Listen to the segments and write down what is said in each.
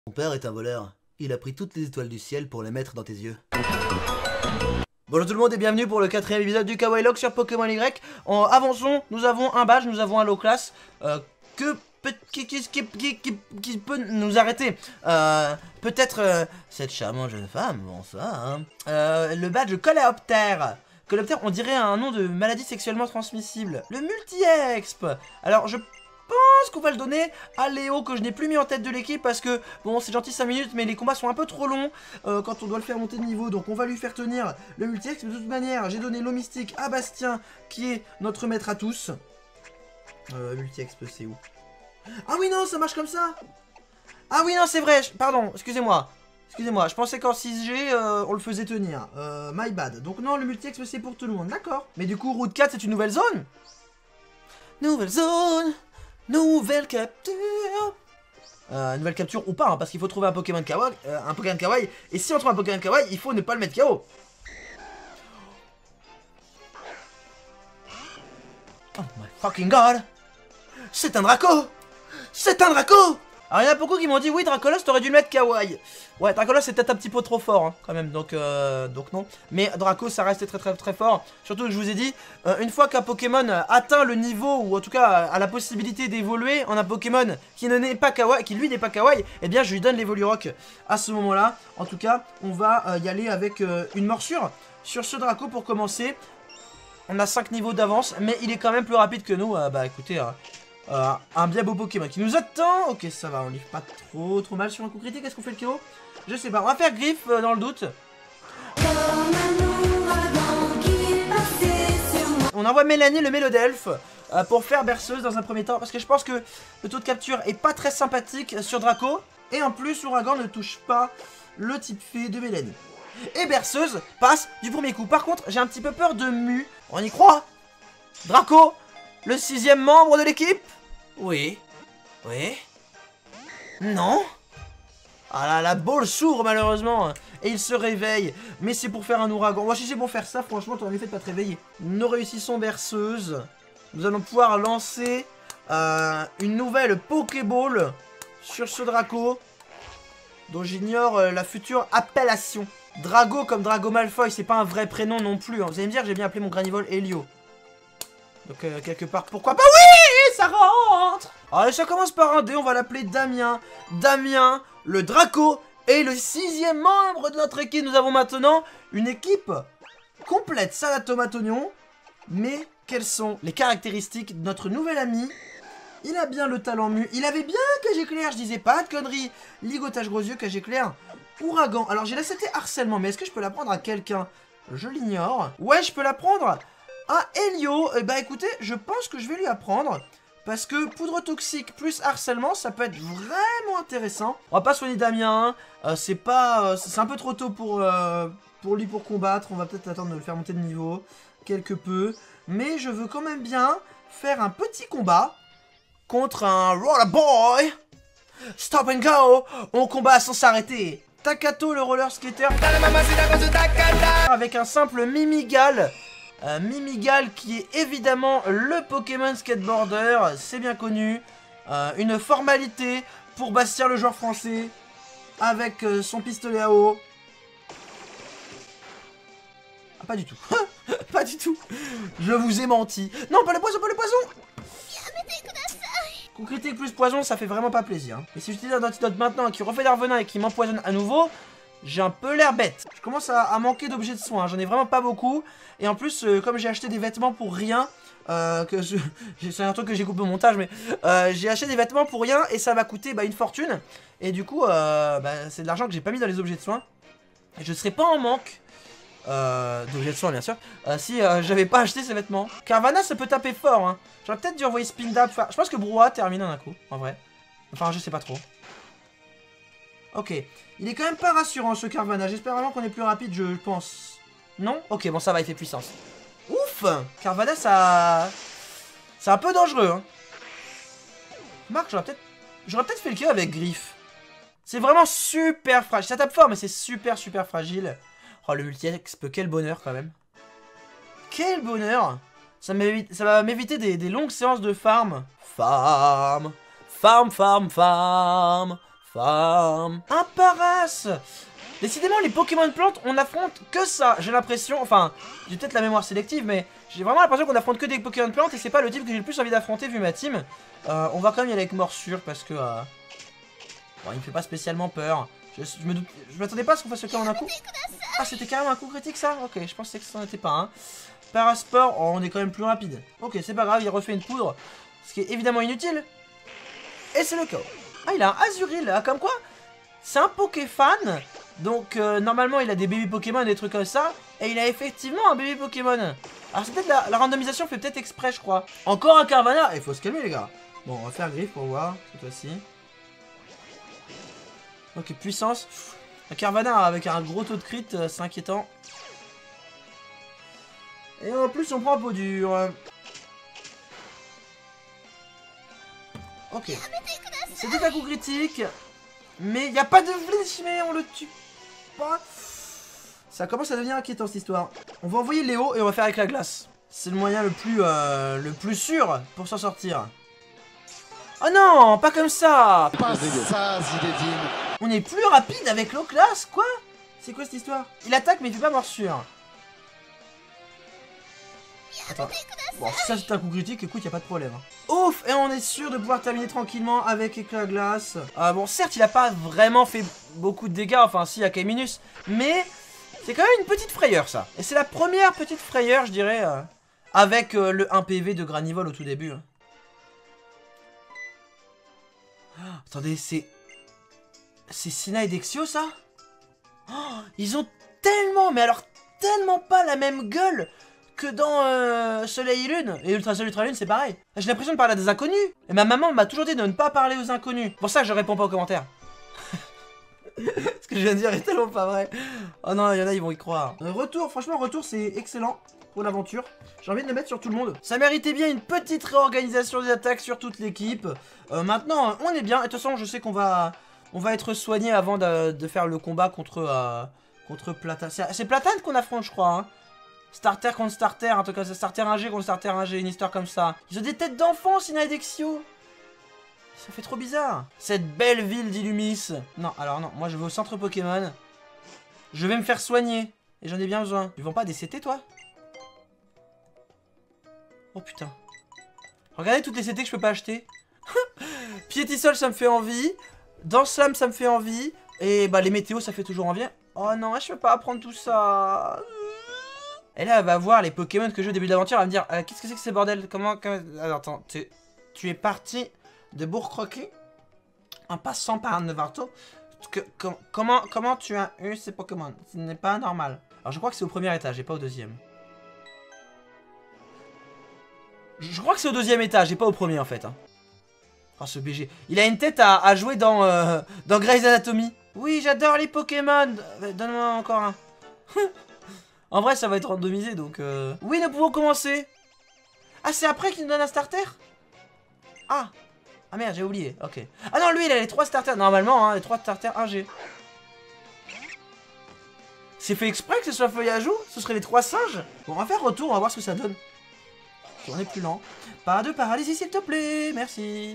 Mon père est un voleur. Il a pris toutes les étoiles du ciel pour les mettre dans tes yeux. Bonjour tout le monde et bienvenue pour le 4ème épisode du Kawaii Log sur Pokémon Y. Avançons, nous avons un badge, nous avons un low class qui peut nous arrêter. Peut-être cette charmante jeune femme, bonsoir. Hein. Le badge Coléoptère. Coléoptère, on dirait un nom de maladie sexuellement transmissible. Le multi-exp. Alors je pense qu'on va le donner à Léo, que je n'ai plus mis en tête de l'équipe parce que bon, c'est gentil 5 minutes mais les combats sont un peu trop longs quand on doit le faire monter de niveau, donc on va lui faire tenir le multi-exp. De toute manière, j'ai donné l'eau mystique à Bastien qui est notre maître à tous. Multi-exp, c'est où? Ah oui non, ça marche comme ça. Ah oui non, c'est vrai, pardon, excusez-moi, je pensais qu'en 6G on le faisait tenir. My bad. Donc non, le multi-exp c'est pour tout le monde, d'accord. Mais du coup, Route 4 c'est une nouvelle zone. Nouvelle zone. Nouvelle capture. Nouvelle capture ou pas, hein, parce qu'il faut trouver un Pokémon Kawaii, et si on trouve un Pokémon Kawaii, il faut ne pas le mettre KO. Oh my fucking god. C'est un Draco. C'est un Draco. Alors il y en a beaucoup qui m'ont dit oui Dracolos t'aurais dû le mettre Kawaii. Ouais, Dracolos c'est peut-être un petit peu trop fort hein, quand même, donc non. Mais Draco ça reste très fort. Surtout que je vous ai dit, une fois qu'un Pokémon atteint le niveau, ou en tout cas a la possibilité d'évoluer en un Pokémon qui n'est pas Kawaii, qui lui n'est pas Kawaii, eh bien je lui donne l'Evolurock à ce moment-là. En tout cas, on va y aller avec une morsure sur ce Draco pour commencer. On a 5 niveaux d'avance, mais il est quand même plus rapide que nous. Bah écoutez... un bien beau Pokémon qui nous attend. Ok, ça va, on livre pas trop mal sur un coup critique. Est-ce qu'on fait le KO? Je sais pas, on va faire griffe dans le doute. On envoie Mélanie le Mélodelfe pour faire berceuse dans un premier temps, parce que je pense que le taux de capture est pas très sympathique sur Draco. Et en plus, Ouragan ne touche pas le type fée de Mélanie. Et berceuse passe du premier coup. Par contre, j'ai un petit peu peur de Mu. On y croit? Draco, le 6ème membre de l'équipe? Oui. Oui. Non. Ah là, la balle s'ouvre malheureusement. Et il se réveille. Mais c'est pour faire un ouragan. Moi, si c'est pour faire ça, franchement, t'aurais mieux fait de pas te réveiller. Nous réussissons berceuse. Nous allons pouvoir lancer une nouvelle Pokéball sur ce Draco, dont j'ignore la future appellation. Drago comme Drago Malfoy, c'est pas un vrai prénom non plus. Hein. Vous allez me dire, j'ai bien appelé mon Granivol Helio. Donc quelque part, pourquoi pas? Oui, ça rentre. Allez, ça commence par un D, on va l'appeler Damien. Damien, le Draco est le 6ème membre de notre équipe. Nous avons maintenant une équipe complète, salade tomate oignon. Mais quelles sont les caractéristiques de notre nouvel ami? Il a bien le talent Mu, il avait bien cage éclair, je disais pas de conneries. Ligotage gros yeux, cage éclair, ouragan. Alors j'ai la CT harcèlement, mais est-ce que je peux la prendre à quelqu'un? Je l'ignore. Ouais, je peux la prendre à Helio. Bah écoutez, je pense que je vais lui apprendre. Parce que poudre toxique plus harcèlement, ça peut être vraiment intéressant. On va pas soigner Damien, hein. C'est un peu trop tôt pour lui pour combattre. On va peut-être attendre de le faire monter de niveau quelque peu. Mais je veux quand même bien faire un petit combat contre un Roller Boy. Stop and go. On combat sans s'arrêter. Takato le roller skater avec un simple Mimigal. Mimigal qui est évidemment le Pokémon skateboarder, c'est bien connu. Une formalité pour Bastien le joueur français avec son pistolet à eau. Ah, pas du tout. Pas du tout. Je vous ai menti. Non, pas le poison, pas le poison. Coup critique plus poison, ça fait vraiment pas plaisir. Hein. Et si j'utilise un antidote maintenant qui refait l'air venin et qui m'empoisonne à nouveau, j'ai un peu l'air bête. Je commence à manquer d'objets de soins, j'en ai vraiment pas beaucoup. Et en plus, comme j'ai acheté des vêtements pour rien, c'est un truc que j'ai coupé au montage, mais j'ai acheté des vêtements pour rien et ça m'a coûté une fortune. Et du coup, c'est de l'argent que j'ai pas mis dans les objets de soins. Et je serais pas en manque d'objets de soins, bien sûr, si j'avais pas acheté ces vêtements. Carvana, ça peut taper fort, hein. J'aurais peut-être dû envoyer Spindap. Je pense que Brouhaha termine en un coup, en vrai. Enfin, je sais pas trop. Ok, il est quand même pas rassurant ce Carvana, j'espère vraiment qu'on est plus rapide, je pense. Non? Ok, bon ça va, il fait puissance. Ouf! Carvana, ça... c'est un peu dangereux, hein. Marc, j'aurais peut-être fait le KO avec Griffe. C'est vraiment super fragile, ça tape fort, mais c'est super fragile. Oh, le multi-exp, quel bonheur quand même. Quel bonheur! Ça va m'éviter des longues séances de farm. Farm! Femme. Un Paras. Décidément, les Pokémon plantes, on affronte que ça. J'ai l'impression, enfin, j'ai peut-être la mémoire sélective, mais j'ai vraiment l'impression qu'on affronte que des Pokémon plantes et c'est pas le type que j'ai le plus envie d'affronter vu ma team. On va quand même y aller avec morsure parce que bon, il me fait pas spécialement peur. Je m'attendais pas à ce qu'on fasse le cas en un coup. Ah, c'était carrément un coup critique ça. Ok, je pensais que ça n'en était pas un. Parasport, oh, on est quand même plus rapide. Ok, c'est pas grave, il refait une poudre, ce qui est évidemment inutile. Et c'est le KO. Ah, il a un Azuril, ah, comme quoi c'est un Pokéfan. Donc normalement il a des bébés Pokémon, des trucs comme ça. Et il a effectivement un bébé Pokémon. Alors c'est peut-être la randomisation fait peut-être exprès, je crois. Encore un Carvanha. Il faut se calmer les gars. Bon, on va faire griffe pour voir cette fois-ci. Ok, puissance. Un Carvanha avec un gros taux de crit, c'est inquiétant. Et en plus on prend un pot dur. Ok. C'était un coup critique. Mais il n'y a pas de flinch, mais on le tue pas. Ça commence à devenir inquiétant cette histoire. On va envoyer Léo et on va faire avec la glace. C'est le moyen le plus sûr pour s'en sortir. Oh non, pas comme ça. Pas ça, Zinedine. On est plus rapide avec l'eau classe, quoi? C'est quoi cette histoire? Il attaque mais il fait pas morsure. Attends. Bon, si ça c'est un coup critique, écoute, y a pas de problème. Ouf, et on est sûr de pouvoir terminer tranquillement avec éclat glace. Bon, certes, il a pas vraiment fait beaucoup de dégâts, enfin si, à Kaiminus, mais c'est quand même une petite frayeur, ça. Et c'est la première petite frayeur, je dirais, avec le 1 PV de Granivol au tout début. Oh, attendez, c'est Sina et Dexio, ça? Oh, ils ont tellement, mais alors tellement pas la même gueule que dans Soleil et Lune. Et Ultra Soleil Ultra Lune, c'est pareil. J'ai l'impression de parler à des inconnus. Et ma maman m'a toujours dit de ne pas parler aux inconnus. Pour ça que je réponds pas aux commentaires. Ce que je viens de dire est tellement pas vrai. Oh non, il y en a, ils vont y croire. Retour, franchement, retour, c'est excellent pour l'aventure. J'ai envie de le mettre sur tout le monde. Ça méritait bien une petite réorganisation des attaques sur toute l'équipe. Maintenant, on est bien. Et de toute façon, je sais qu'on va être soigné avant de faire le combat contre Platane. C'est Platane qu'on affronte, je crois, hein. Starter contre starter, un truc comme ça. Starter 1G contre starter 1G, une histoire comme ça. Ils ont des têtes d'enfants, Sina et Dexio. Ça fait trop bizarre. Cette belle ville d'Illumis. Non, alors non, moi je vais au centre Pokémon. Je vais me faire soigner. Et j'en ai bien besoin. Tu vends pas des CT, toi? Oh putain. Regardez toutes les CT que je peux pas acheter. Piétisol, ça me fait envie. Dans Slam, ça me fait envie. Et bah les météos, ça fait toujours envie. Oh non, je peux pas apprendre tout ça. Et là, elle va voir les Pokémon que j'ai au début de l'aventure. Elle va me dire, qu'est-ce que c'est que ces bordels? Alors, attends, tu es parti de Bourg-Croquet en passant par Nevarto. Comment tu as eu ces Pokémon? Ce n'est pas normal. Alors, je crois que c'est au premier étage et pas au deuxième. Je crois que c'est au deuxième étage et pas au premier, en fait. Hein. Oh, ce BG. Il a une tête à jouer dans Grey's Anatomy. Oui, j'adore les Pokémon. Donne-moi encore un. En vrai, ça va être randomisé, donc... Oui, nous pouvons commencer. Ah, c'est après qu'il nous donne un starter? Ah. Ah merde, j'ai oublié. Ok. Ah non, lui, il a les 3 starters. Normalement, hein, les 3 starters 1G. C'est fait exprès que ce soit feuillage ou ce serait les 3 singes? Bon, on va faire retour, on va voir ce que ça donne. On est plus lent. Pas de paralysie, s'il te plaît. Merci.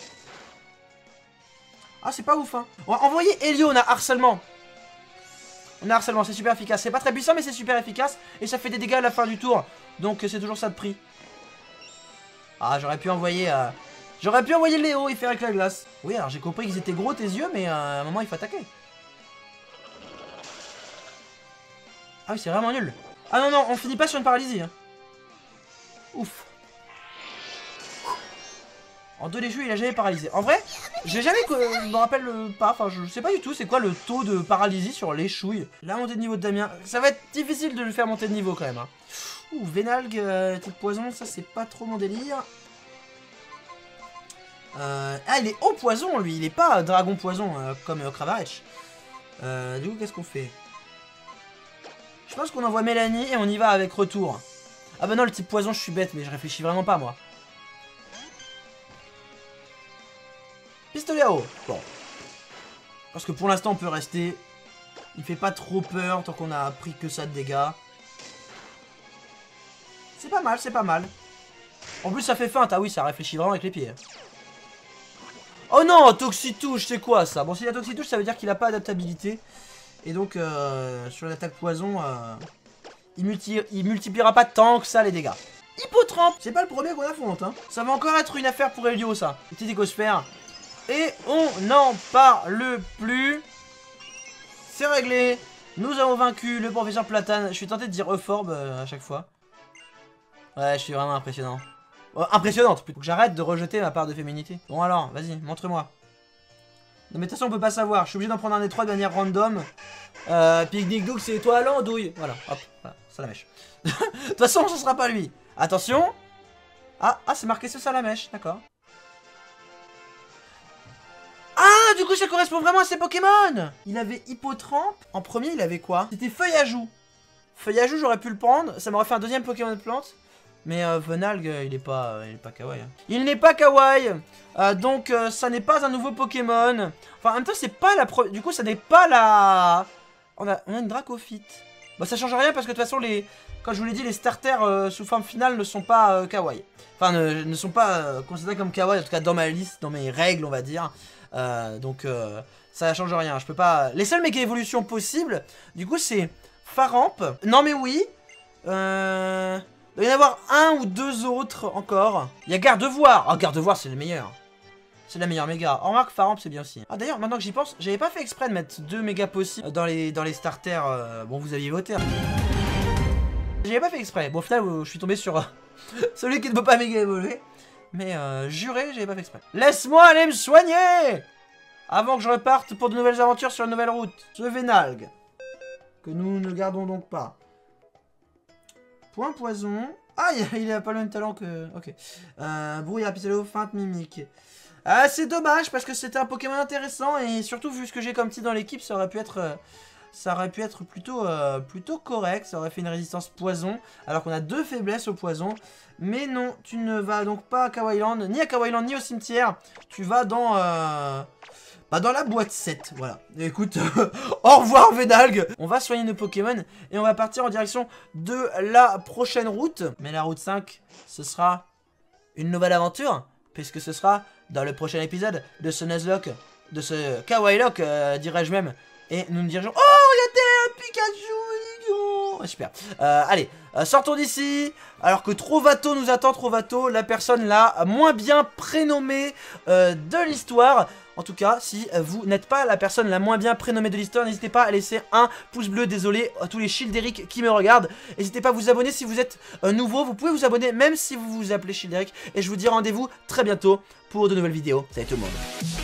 Ah, c'est pas ouf, hein. On va envoyer Elio, on a harcèlement. On a harcèlement, c'est super efficace. C'est pas très puissant, mais c'est super efficace. Et ça fait des dégâts à la fin du tour. Donc c'est toujours ça de prix. Ah, j'aurais pu envoyer Léo et faire avec la glace. Oui, alors j'ai compris qu'ils étaient gros tes yeux, mais à un moment il faut attaquer. Ah oui, c'est vraiment nul. Ah non, non, on finit pas sur une paralysie. Hein. Ouf. En 2 les jeux, il a jamais paralysé. En vrai, j'ai jamais... Je me rappelle pas, enfin je sais pas du tout c'est quoi le taux de paralysie sur les chouilles. La montée de niveau de Damien, ça va être difficile de le faire monter de niveau quand même. Hein. Ouh, Vénalgue, type poison, ça c'est pas trop mon délire. Ah, il est haut poison lui, il est pas dragon poison comme Kravarech. Du coup, qu'est-ce qu'on fait? Je pense qu'on envoie Mélanie et on y va avec retour. Ah bah non, le type poison, je suis bête, mais je réfléchis vraiment pas moi. Pistolet à eau. Bon. Parce que pour l'instant, on peut rester. Il fait pas trop peur tant qu'on a pris que ça de dégâts. C'est pas mal, c'est pas mal. En plus, ça fait feinte. Ah oui, ça réfléchit vraiment avec les pieds. Oh non, Toxitouche, c'est quoi ça? Bon, s'il a Toxitouche, ça veut dire qu'il a pas adaptabilité. Et donc, sur l'attaque poison, il multipliera pas tant que ça les dégâts. Hippotrampe, c'est pas le premier qu'on affronte, hein. Ça va encore être une affaire pour Elio, ça. Petit écosphère. Et on n'en parle plus. C'est réglé. Nous avons vaincu le professeur Platane. Je suis tenté de dire Euphorbe à chaque fois. Ouais, je suis vraiment impressionnant. Impressionnante, plutôt que j'arrête de rejeter ma part de féminité. Bon alors, vas-y, montre-moi. Non mais de toute façon on peut pas savoir, je suis obligé d'en prendre un des trois de manière random. Picnic Doug c'est toi l'andouille. Voilà, hop, voilà, Salamèche. De toute façon ce sera pas lui. Attention. Ah, c'est marqué ce Salamèche, d'accord. Ah, du coup ça correspond vraiment à ses Pokémon. Il avait Hippotrampe. En premier il avait quoi? C'était Feuillajou. Feuillajou j'aurais pu le prendre, ça m'aurait fait un deuxième Pokémon de plante. Mais Venalgue, il est pas kawaii. Hein. Il n'est pas kawaii. Donc ça n'est pas un nouveau Pokémon. Enfin en même temps c'est pas la du coup ça n'est pas la... On a une Dracofite. Bah ça change rien parce que de toute façon comme je vous l'ai dit les starters sous forme finale ne sont pas kawaii. Enfin ne sont pas considérés comme kawaii en tout cas dans ma liste, dans mes règles on va dire. Donc ça change rien. Je peux pas... Les seules méga évolutions possibles du coup c'est Faramp. Non mais oui. Il doit y en avoir un ou deux autres encore. Il y a Gardevoir. Oh, Gardevoir, c'est le meilleur. C'est la meilleure méga. En remarque, Faramp, c'est bien aussi. Ah, d'ailleurs, maintenant que j'y pense, j'avais pas fait exprès de mettre 2 mégas possibles dans les starters. Bon, vous aviez voté. Hein. J'avais pas fait exprès. Bon, au final, je suis tombé sur celui qui ne peut pas méga évoluer. Mais juré, j'avais pas fait exprès. Laisse-moi aller me soigner avant que je reparte pour de nouvelles aventures sur une nouvelle route. Ce Venalgue. Que nous ne gardons donc pas. Point poison. Ah, il a pas le même talent que... Ok. Brouillard, Pistolo, feinte, mimique. Ah, c'est dommage parce que c'était un Pokémon intéressant et surtout vu ce que j'ai comme type dans l'équipe, ça aurait pu être plutôt correct. Ça aurait fait une résistance poison alors qu'on a 2 faiblesses au poison. Mais non, tu ne vas donc pas à Kawaiiland, ni à Kawaiiland ni au cimetière. Tu vas dans... dans la boîte 7, voilà. Écoute, au revoir Venalgue. On va soigner nos Pokémon et on va partir en direction de la prochaine route. Mais la route 5, ce sera une nouvelle aventure, puisque ce sera dans le prochain épisode de ce Nuzlocke, de ce Kawaii-Lock, dirais-je même. Et nous nous dirigeons... Oh, regardez un Pikachu, super. Allez, sortons d'ici. Alors que Trovato nous attend, Trovato, la personne la moins bien prénommée de l'histoire. En tout cas, si vous n'êtes pas la personne la moins bien prénommée de l'histoire, n'hésitez pas à laisser un pouce bleu. Désolé à tous les Childeric qui me regardent. N'hésitez pas à vous abonner si vous êtes nouveau. Vous pouvez vous abonner même si vous vous appelez Childeric. Et je vous dis rendez-vous très bientôt pour de nouvelles vidéos. Salut tout le monde.